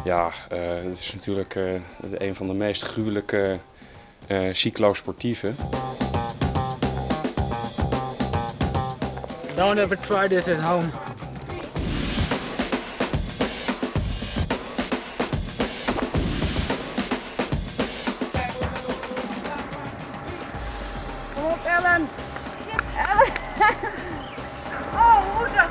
Ja, het is natuurlijk een van de meest gruwelijke cyclosportieven. Don't ever try this at home. Kom op, Ellen. Ellen. Oh, moeder.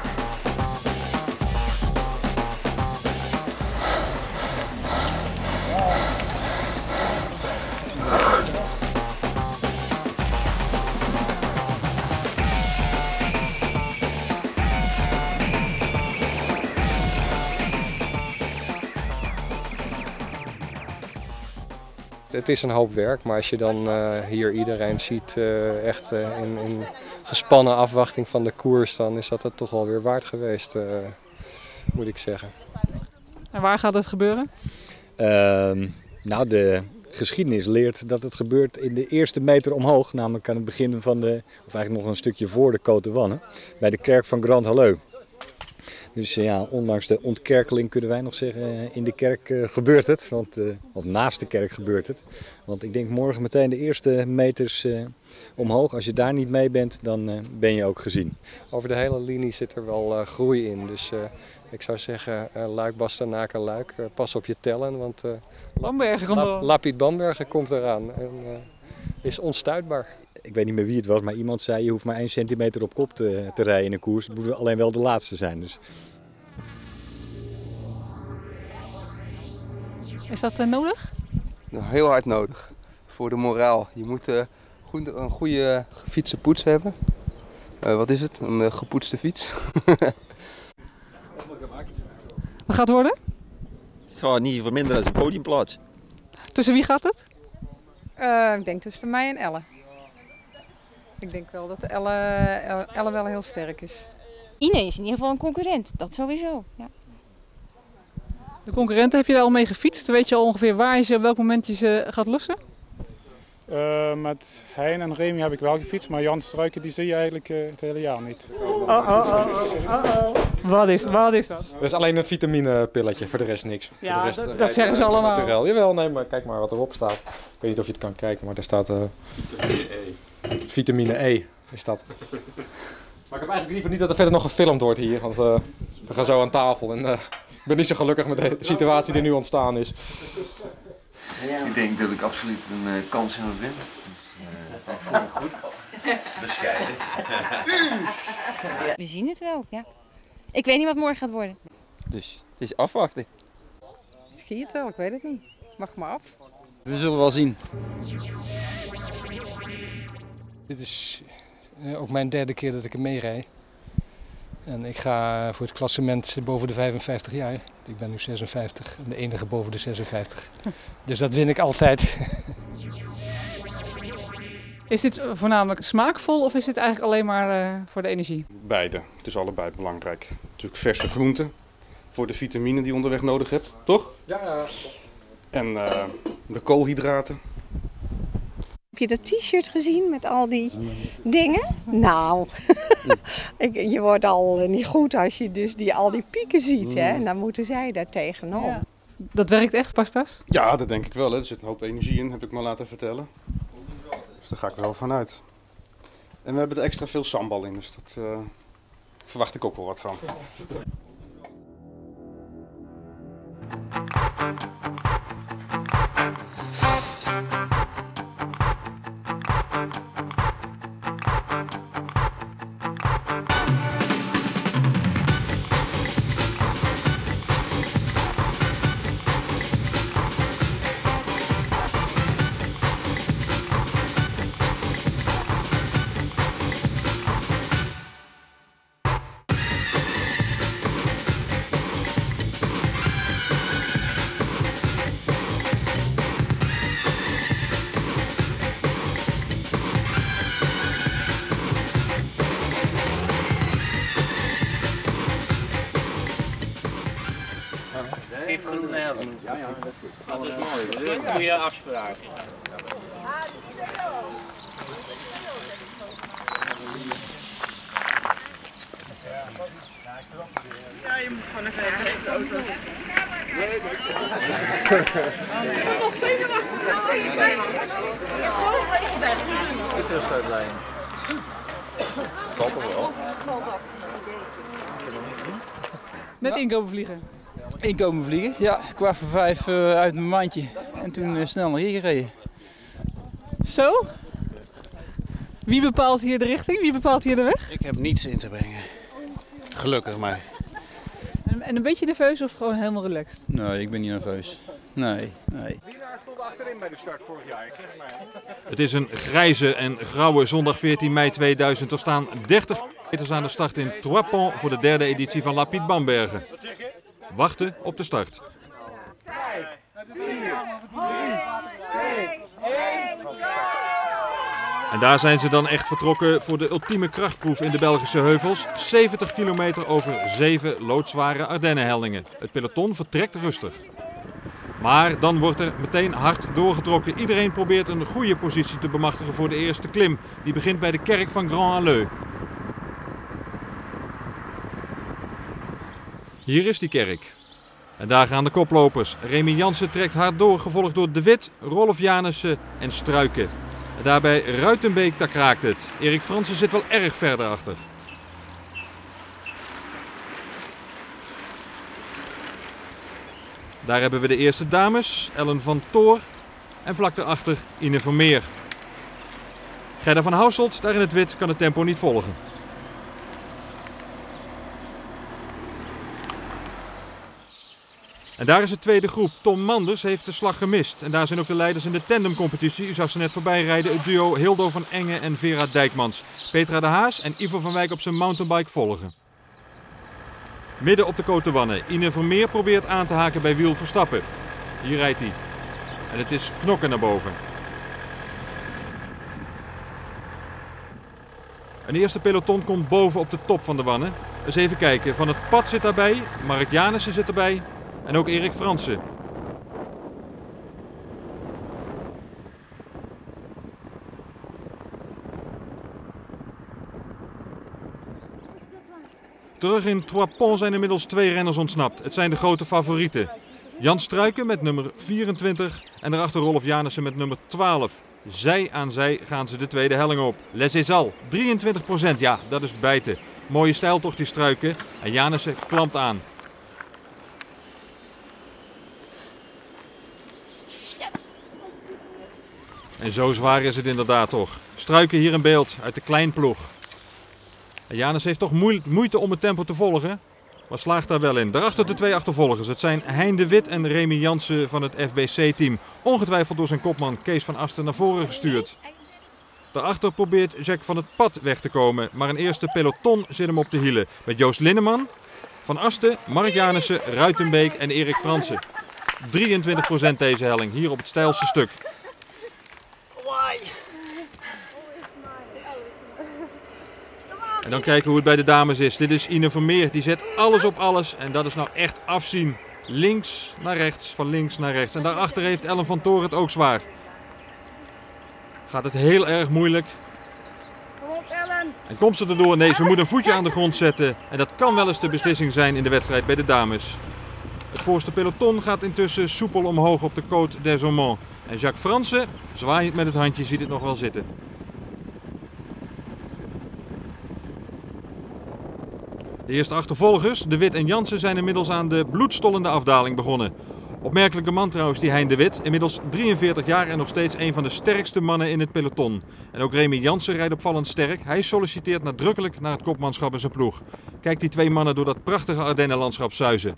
Het is een hoop werk, maar als je dan hier iedereen ziet echt in gespannen afwachting van de koers, dan is dat het toch wel weer waard geweest, moet ik zeggen. En waar gaat het gebeuren? Nou, de geschiedenis leert dat het gebeurt in de eerste meter omhoog, namelijk aan het begin van of eigenlijk nog een stukje voor de Côte de Wanne, bij de kerk van Grand Halleux. Dus ja, ondanks de ontkerkeling kunnen wij nog zeggen, in de kerk gebeurt het, of naast de kerk gebeurt het. Want ik denk morgen meteen de eerste meters omhoog. Als je daar niet mee bent, dan ben je ook gezien. Over de hele linie zit er wel groei in, dus ik zou zeggen Luik, Bastenaken, Luik, pas op je tellen, want Bambergen komt eraan. Lapiet Bambergen komt eraan en is onstuitbaar. Ik weet niet meer wie het was, maar iemand zei je hoeft maar 1 centimeter op kop te rijden in een koers. Het moet alleen wel de laatste zijn. Dus. Is dat nodig? Nou, heel hard nodig. Voor de moraal. Je moet een goede gefietste poets hebben. Wat is het? Een gepoetste fiets. Wat gaat het worden? Ik ga niet verminderen als een podiumplaats. Tussen wie gaat het? Ik denk tussen mij en Elle. Ik denk wel dat Elle wel heel sterk is. Ine is in ieder geval een concurrent, dat sowieso. Ja. De concurrenten, heb je daar al mee gefietst? Weet je al ongeveer waar je ze, op welk moment je ze gaat lossen? Met Hein en Remy heb ik wel gefietst, maar Jan Struiken die zie je eigenlijk het hele jaar niet. Wat is dat? Dat is alleen een vitaminepilletje, voor de rest niks. Ja, voor de rest, dat zeggen ze allemaal. Naturel. Jawel, nee, maar kijk maar wat erop staat. Ik weet niet of je het kan kijken, maar daar staat vitamine E. Vitamine E is dat. Maar ik heb eigenlijk liever niet dat er verder nog gefilmd wordt hier, want we gaan zo aan tafel en ik ben niet zo gelukkig met de situatie die nu ontstaan is. Ik denk dat ik absoluut een kans heb win. Dus ik voel me goed. Bescheiden. We zien het wel, ja. Ik weet niet wat morgen gaat worden. Dus het is afwachten. Zie je het wel? Ik weet het niet. Wacht maar af. We zullen wel zien. Dit is ook mijn 3e keer dat ik er mee rijd. En ik ga voor het klassement boven de 55 jaar. Ik ben nu 56 en de enige boven de 56. Dus dat win ik altijd. Is dit voornamelijk smaakvol of is dit eigenlijk alleen maar voor de energie? Beide. Het is allebei belangrijk. Natuurlijk verse groenten voor de vitamine die je onderweg nodig hebt, toch? Ja. En de koolhydraten. Heb je dat t-shirt gezien met al die dingen? Nou, je wordt al niet goed als je dus al die pieken ziet. Hè? En dan moeten zij daar tegenop. Ja. Dat werkt echt, pastas? Ja, dat denk ik wel. Hè. Er zit een hoop energie in, heb ik me laten vertellen. Dus daar ga ik wel van uit. En we hebben er extra veel sambal in, dus dat verwacht ik ook wel wat van. Geef groen hebben. Ja, dat is mooi. Goede afspraak. Ja, je moet gewoon even de auto. Is er een stuitlijn? Valt er wel. Net inkomen vliegen. Inkomen vliegen, ja. 4:15 uit mijn mandje. En toen snel naar hier gereden. Zo? Wie bepaalt hier de richting? Wie bepaalt hier de weg? Ik heb niets in te brengen. Gelukkig maar. En een beetje nerveus of gewoon helemaal relaxed? Nee, ik ben niet nerveus. Nee. Winnaars stonden achterin bij de start vorig jaar. Het is een grijze en grauwe zondag 14 mei 2000. Er staan 30 meters aan de start in Trois Ponts voor de derde editie van La Piet Bambergen. Wachten op de start. 5, 4, 3, 2, 1. En daar zijn ze dan echt vertrokken voor de ultieme krachtproef in de Belgische heuvels. 70 kilometer over 7 loodzware Ardennenhellingen. Het peloton vertrekt rustig. Maar dan wordt er meteen hard doorgetrokken. Iedereen probeert een goede positie te bemachtigen voor de eerste klim. Die begint bij de kerk van Grand-Aleu. Hier is die kerk. En daar gaan de koplopers. Remy Jansen trekt hard door, gevolgd door De Wit, Rolf Janissen en Struiken. En daarbij Ruitenbeek, daar kraakt het. Erik Fransen zit wel erg verder achter. Daar hebben we de eerste dames, Ellen van Toor en vlak daarachter Ine Vermeer. Gerda van Houselt, daar in het wit, kan het tempo niet volgen. En daar is de tweede groep. Tom Manders heeft de slag gemist. En daar zijn ook de leiders in de tandemcompetitie. U zag ze net voorbij rijden. Het duo Hildo van Engen en Vera Dijkmans. Petra de Haas en Ivo van Wijk op zijn mountainbike volgen. Midden op de Côte d'Ivoire. Ine Vermeer probeert aan te haken bij Wiel Verstappen. Hier rijdt hij. En het is knokken naar boven. Een eerste peloton komt boven op de top van de Wanne. Eens even kijken. Van het Pad zit daarbij. Mark Janissen zit erbij. En ook Erik Fransen. Terug in Trois Ponts zijn inmiddels 2 renners ontsnapt. Het zijn de grote favorieten. Jan Struiken met nummer 24 en daarachter Rolf Janissen met nummer 12. Zij aan zij gaan ze de tweede helling op. Les Ezal, 23%, ja, dat is bijten. Mooie stijl toch die Struiken. En Janissen klampt aan. En zo zwaar is het inderdaad toch. Struiken hier in beeld uit de kleinploeg. En Janus heeft toch moeite om het tempo te volgen, maar slaagt daar wel in. Daarachter de 2 achtervolgers. Het zijn Hein de Wit en Remy Jansen van het FBC-team. Ongetwijfeld door zijn kopman Kees van Asten naar voren gestuurd. Daarachter probeert Jacques van het Pad weg te komen, maar een eerste peloton zit hem op de hielen. Met Joost Linneman, Van Asten, Mark Janissen, Ruitenbeek en Erik Fransen. 23% deze helling, hier op het steilste stuk. En dan kijken hoe het bij de dames is. Dit is Ine Vermeer, die zet alles op alles en dat is nou echt afzien. Links naar rechts, van links naar rechts. En daarachter heeft Ellen van Toor het ook zwaar. Gaat het heel erg moeilijk. Kom op, Ellen. En komt ze erdoor? Nee, ze moet een voetje aan de grond zetten. En dat kan wel eens de beslissing zijn in de wedstrijd bij de dames. Het voorste peloton gaat intussen soepel omhoog op de Côte des Aumont. En Jacques Fransen, zwaaiend met het handje, ziet het nog wel zitten. De eerste achtervolgers, De Wit en Jansen, zijn inmiddels aan de bloedstollende afdaling begonnen. Opmerkelijke man trouwens, die Hein de Wit. Inmiddels 43 jaar en nog steeds een van de sterkste mannen in het peloton. En ook Remy Jansen rijdt opvallend sterk. Hij solliciteert nadrukkelijk naar het kopmanschap in zijn ploeg. Kijk die 2 mannen door dat prachtige Ardennenlandschap zuizen.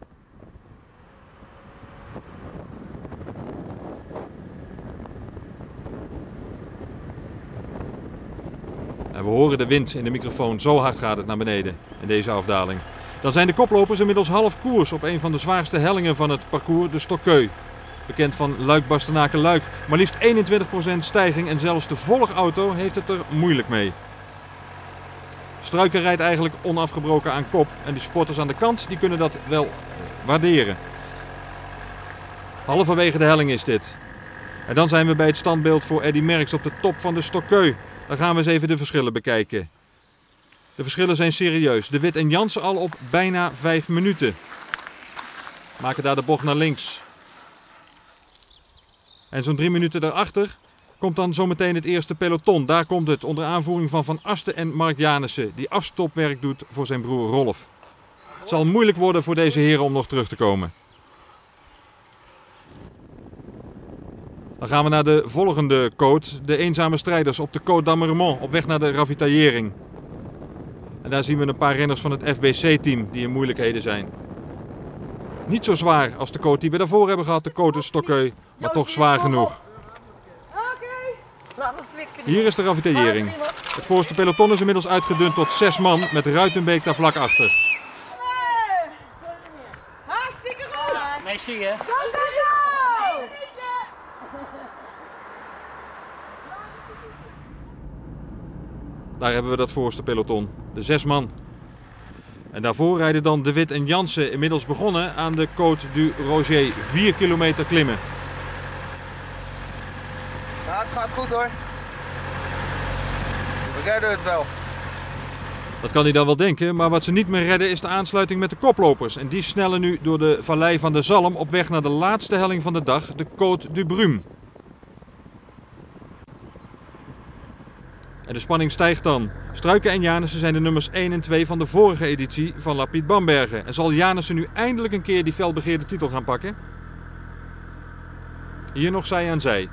En we horen de wind in de microfoon, zo hard gaat het naar beneden in deze afdaling. Dan zijn de koplopers inmiddels half koers op een van de zwaarste hellingen van het parcours, de Stokkeu. Bekend van Luik-Bastenaken-Luik. Maar liefst 21% stijging en zelfs de volgauto heeft het er moeilijk mee. Struiken rijdt eigenlijk onafgebroken aan kop en die sporters aan de kant die kunnen dat wel waarderen. Halverwege de helling is dit. En dan zijn we bij het standbeeld voor Eddy Merckx op de top van de Stokkeu. Dan gaan we eens even de verschillen bekijken. De verschillen zijn serieus. De Wit en Jansen al op bijna 5 minuten. Maken daar de bocht naar links. En zo'n 3 minuten daarachter komt dan zometeen het eerste peloton. Daar komt het onder aanvoering van Van Asten en Mark Janissen, die afstopwerk doet voor zijn broer Rolf. Het zal moeilijk worden voor deze heren om nog terug te komen. Dan gaan we naar de volgende côte, de eenzame strijders op de Côte d'Ammeremont, op weg naar de ravitaillering. En daar zien we een paar renners van het FBC-team die in moeilijkheden zijn. Niet zo zwaar als de côte die we daarvoor hebben gehad, de Côte de Stockeu, maar toch zwaar genoeg. Hier is de ravitaillering. Het voorste peloton is inmiddels uitgedund tot 6 man met Ruitenbeek daar vlak achter. Hartstikke goed! Merci hè. Daar hebben we dat voorste peloton, de 6 man. En daarvoor rijden dan De Wit en Jansen, inmiddels begonnen aan de Côte du Roger, 4 kilometer klimmen. Ja, het gaat goed hoor. We redden het wel. Dat kan hij dan wel denken, maar wat ze niet meer redden is de aansluiting met de koplopers. En die snellen nu door de vallei van de Zalm op weg naar de laatste helling van de dag, de Côte du Brume. En de spanning stijgt dan. Struiken en Janissen zijn de nummers 1 en 2 van de vorige editie van La Piet Bambergen. En zal Janissen nu eindelijk een keer die felbegeerde titel gaan pakken? Hier nog zij aan zij.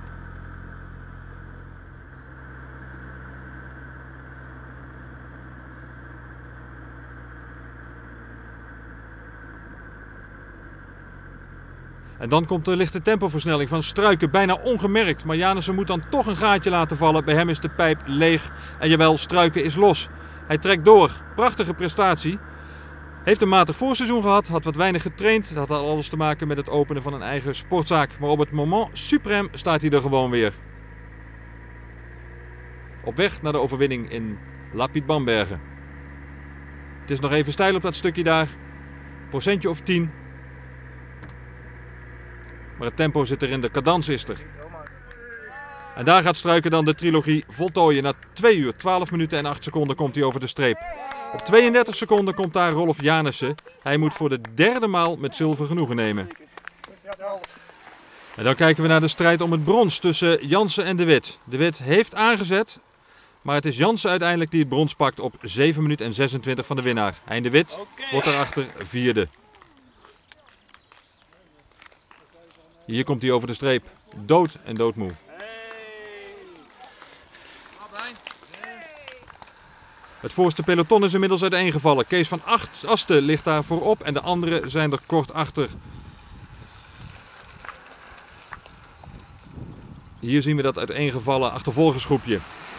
En dan komt de lichte tempoversnelling van Struiken, bijna ongemerkt. Maar Janissen moet dan toch een gaatje laten vallen. Bij hem is de pijp leeg en jawel, Struiken is los. Hij trekt door. Prachtige prestatie. Heeft een matig voorseizoen gehad, had wat weinig getraind. Dat had alles te maken met het openen van een eigen sportzaak. Maar op het moment suprême staat hij er gewoon weer. Op weg naar de overwinning in La Piet Bambergen. Het is nog even steil op dat stukje daar. Procentje of 10. Maar het tempo zit erin, de cadans is er. En daar gaat Struiken dan de trilogie voltooien. Na 2 uur, 12 minuten en 8 seconden komt hij over de streep. Op 32 seconden komt daar Rolf Janissen. Hij moet voor de 3e maal met zilver genoegen nemen. En dan kijken we naar de strijd om het brons tussen Jansen en De Wit. De Wit heeft aangezet, maar het is Jansen uiteindelijk die het brons pakt op 7 minuten en 26 van de winnaar. Hein De Wit wordt daarachter 4e. Hier komt hij over de streep. Dood en doodmoe. Het voorste peloton is inmiddels uiteengevallen. Kees van Asten ligt daar voorop en de anderen zijn er kort achter. Hier zien we dat uiteengevallen achtervolgersgroepje.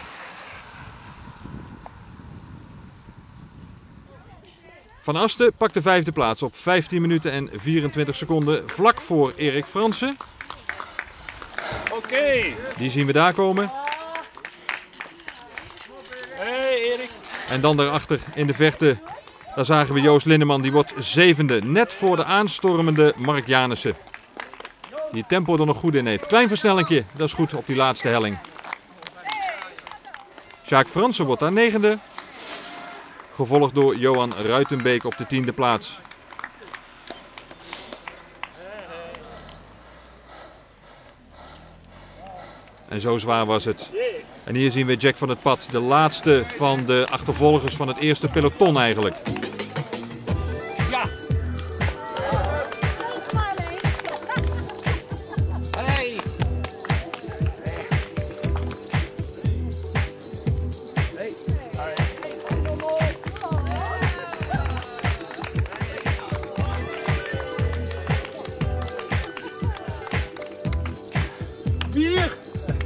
Van Asten pakt de 5e plaats op 15 minuten en 24 seconden, vlak voor Erik Fransen. Oké. Die zien we daar komen. Hey Erik. En dan daarachter in de verte, daar zagen we Joost Lindeman, die wordt 7e. Net voor de aanstormende Mark Janissen. Die het tempo er nog goed in heeft. Klein versnellingje, dat is goed op die laatste helling. Sjaak Fransen wordt daar 9e. Gevolgd door Johan Ruitenbeek op de 10e plaats. En zo zwaar was het. En hier zien we Jack van het Pad, de laatste van de achtervolgers van het eerste peloton eigenlijk. Ja. Hey. Bier.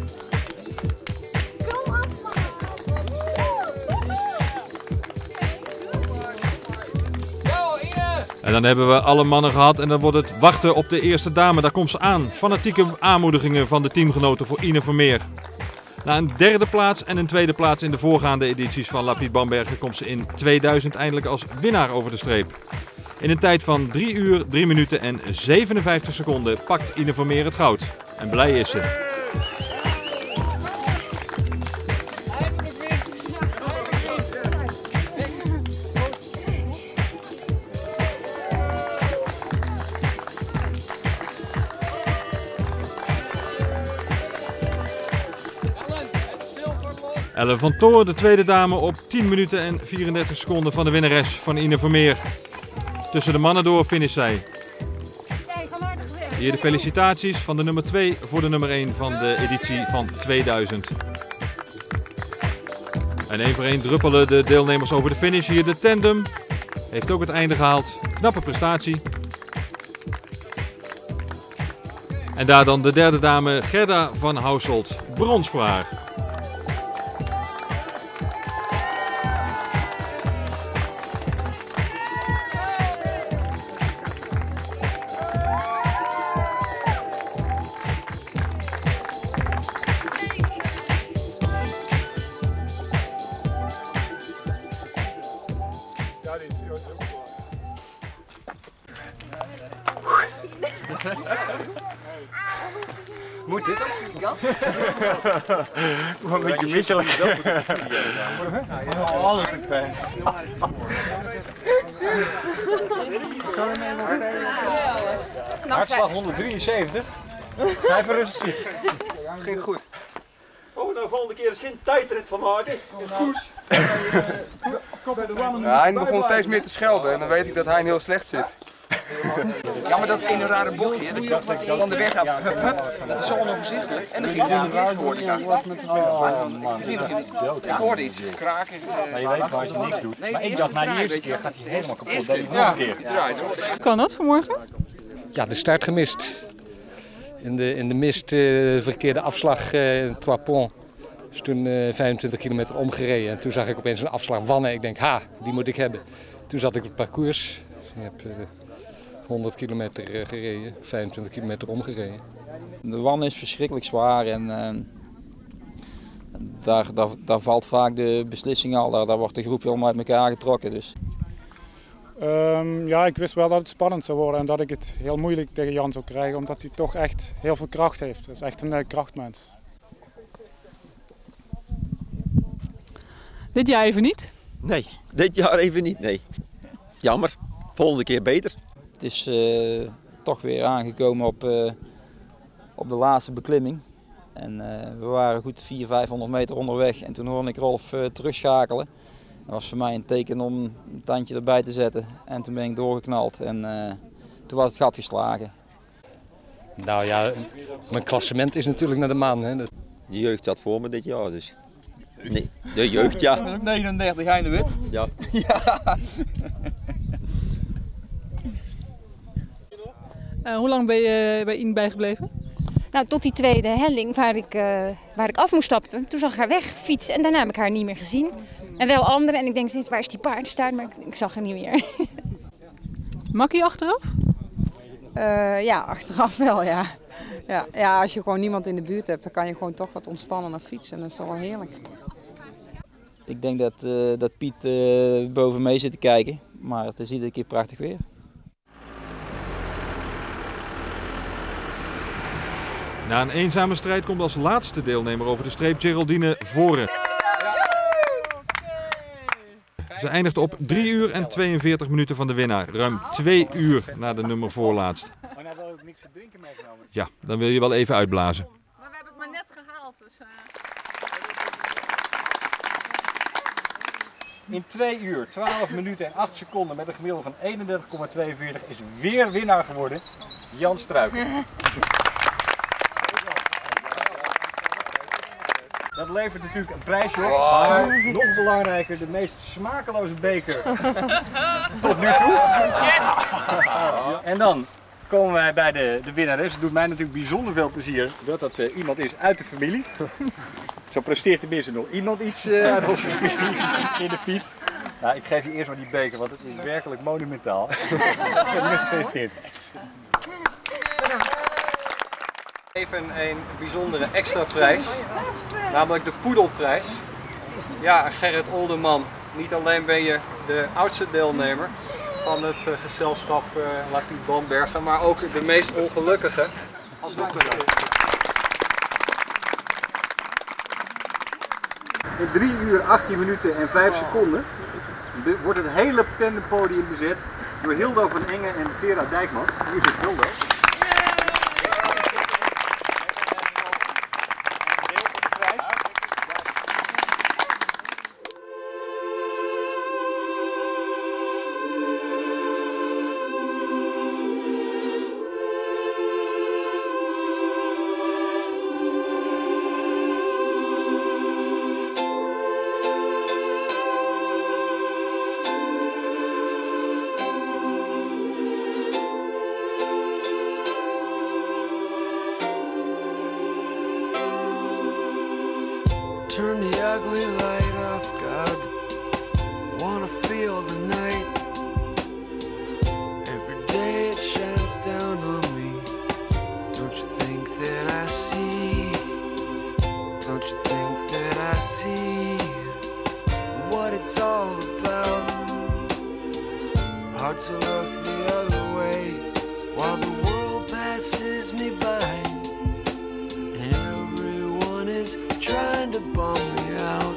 En dan hebben we alle mannen gehad en dan wordt het wachten op de eerste dame. Daar komt ze aan. Fanatieke aanmoedigingen van de teamgenoten voor Ine Vermeer. Na een 3e plaats en een 2e plaats in de voorgaande edities van La Piet Bambergen komt ze in 2000 eindelijk als winnaar over de streep. In een tijd van 3 uur, 3 minuten en 57 seconden pakt Ine Vermeer het goud. En blij is ze. Ellen van Toor, de tweede dame, op 10 minuten en 34 seconden van de winnares van Ine Vermeer. Tussen de mannen door finish zij. Hier de felicitaties van de nummer 2 voor de nummer 1 van de editie van 2000. En één voor één druppelen de deelnemers over de finish. Hier de tandem. Heeft ook het einde gehaald. Knappe prestatie. En daar dan de derde dame Gerda van Houselt. Brons voor haar. Moet dit? Ik word een beetje misselijk. Alles is pijn. Hartslag 173. Ga even rustig zitten. Ging goed. Oh, nou volgende keer eens geen tijdrit van maken. Koes. Ja, hij begon steeds meer te schelden en dan weet ik dat hij heel slecht zit. Ja, maar dat ene rare bochtje, dat je van de weg af, hup, hup, dat is zo onoverzichtelijk. En dan ging hij weer geworden. Ik hoorde iets kraken. Maar je weet waar je niks doet. Maar ik dacht, na de eerste keer gaat hij helemaal kapot. Dat is nog een keer. Kan dat vanmorgen? Ja, de start gemist. In de mist verkeerde afslag Trois Ponts. Dus toen 25 kilometer omgereden. En toen zag ik opeens een afslag wannen. Ik denk, ha, die moet ik hebben. Toen zat ik op het parcours. Ik heb 100 kilometer gereden, 25 kilometer omgereden. De wan is verschrikkelijk zwaar en daar valt vaak de beslissing al. Daar wordt de groep helemaal uit elkaar getrokken. Dus. Ja, ik wist wel dat het spannend zou worden en dat ik het heel moeilijk tegen Jan zou krijgen, omdat hij toch echt heel veel kracht heeft. Dat is echt een krachtmens. Dit jaar even niet? Nee, dit jaar even niet, nee. Jammer, volgende keer beter. Het is toch weer aangekomen op de laatste beklimming. En we waren goed 400-500 meter onderweg en toen hoorde ik Rolf terugschakelen. Dat was voor mij een teken om een tandje erbij te zetten en toen ben ik doorgeknald en toen was het gat geslagen. Nou ja, mijn klassement is natuurlijk naar de maan. Hè. De jeugd zat voor me dit jaar dus. Nee, de jeugd ja. 39, hij in de wit. Ja. Ja. Hoe lang ben je bij Ine bijgebleven? Nou, tot die tweede helling waar ik af moest stappen. Toen zag ik haar wegfietsen en daarna heb ik haar niet meer gezien. En wel anderen en ik denk steeds, waar is die paardenstaart? Maar ik zag haar niet meer. Makkie achteraf? Ja, achteraf wel, ja. Ja. Als je gewoon niemand in de buurt hebt, dan kan je gewoon toch wat ontspannen naar fietsen. En dat is toch wel heerlijk. Ik denk dat Piet boven mee zit te kijken, maar het is iedere keer prachtig weer. Na een eenzame strijd komt als laatste deelnemer over de streep Geraldine Voren. Ze eindigt op 3 uur en 42 minuten van de winnaar. Ruim 2 uur na de nummer voorlaatst. Maar nou wil ik niks te drinken meegenomen. Ja, dan wil je wel even uitblazen. Maar we hebben het maar net gehaald. Dus, In 2 uur, 12 minuten en 8 seconden met een gemiddelde van 31,42 is weer winnaar geworden Jan Struiken. Dat levert natuurlijk een prijsje op, maar nog belangrijker, de meest smakeloze beker tot nu toe. En dan komen wij bij de winnares. Het doet mij natuurlijk bijzonder veel plezier dat dat iemand is uit de familie. Zo presteert tenminste nog iemand iets uit onze familie in de Piet. Nou, ik geef je eerst maar die beker, want het is werkelijk monumentaal. Gefeliciteerd. Even een bijzondere extra prijs, namelijk de Poedelprijs. Ja, Gerrit Olderman, niet alleen ben je de oudste deelnemer van het gezelschap Lafitte Bambergen, maar ook de meest ongelukkige. In 3 uur, 18 minuten en 5 seconden wordt het hele bekende podium bezet door Hildo van Engen en Vera Dijkmans. Hier zit Hildo. Turn the ugly light off, God. Wanna feel the night. Every day it shines down on me. Don't you think that I see? Don't you think that I see what it's all about? Hard to look the other way while the world passes me by, and everyone is trying to bum me out.